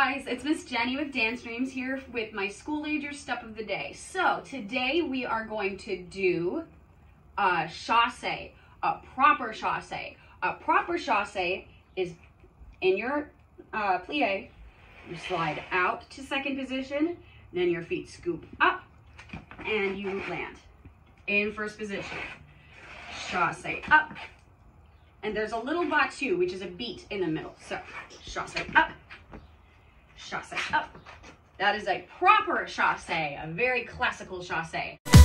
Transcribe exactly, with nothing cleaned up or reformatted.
guys, it's Miss Jenny with Dance Dreams here with my school ager step of the day. So today we are going to do a chassé, a proper chassé. A proper chassé is in your uh, plie, you slide out to second position, then your feet scoop up and you land in first position. Chassé up. And there's a little battu, which is a beat in the middle. So chassé up. Chassé up. That is a proper chassé, a very classical chassé.